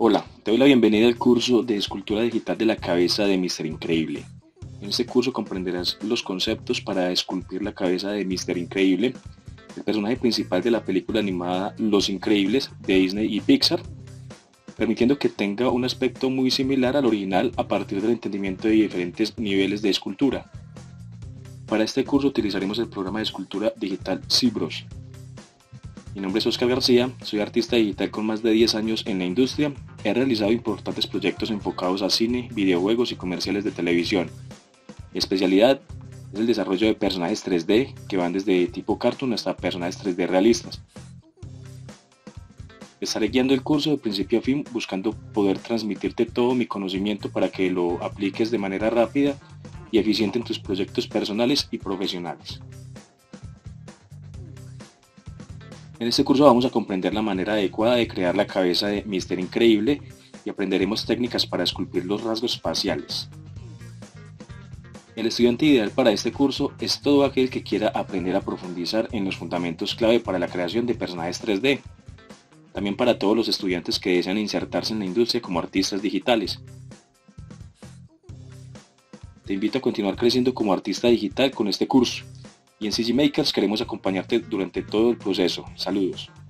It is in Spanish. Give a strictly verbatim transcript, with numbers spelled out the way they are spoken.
Hola, te doy la bienvenida al curso de Escultura Digital de la cabeza de Mister Increíble. En este curso comprenderás los conceptos para esculpir la cabeza de Mister Increíble, el personaje principal de la película animada Los Increíbles de Disney y Pixar, permitiendo que tenga un aspecto muy similar al original a partir del entendimiento de diferentes niveles de escultura. Para este curso utilizaremos el programa de escultura digital ZBrush. Mi nombre es Oscar García, soy artista digital con más de diez años en la industria. He realizado importantes proyectos enfocados a cine, videojuegos y comerciales de televisión. Mi especialidad es el desarrollo de personajes tres D que van desde tipo cartoon hasta personajes tres D realistas. Estaré guiando el curso de principio a fin buscando poder transmitirte todo mi conocimiento para que lo apliques de manera rápida y eficiente en tus proyectos personales y profesionales. En este curso vamos a comprender la manera adecuada de crear la cabeza de Mister Increíble y aprenderemos técnicas para esculpir los rasgos faciales. El estudiante ideal para este curso es todo aquel que quiera aprender a profundizar en los fundamentos clave para la creación de personajes tres D. También para todos los estudiantes que desean insertarse en la industria como artistas digitales. Te invito a continuar creciendo como artista digital con este curso. Y en C G Makers queremos acompañarte durante todo el proceso. Saludos.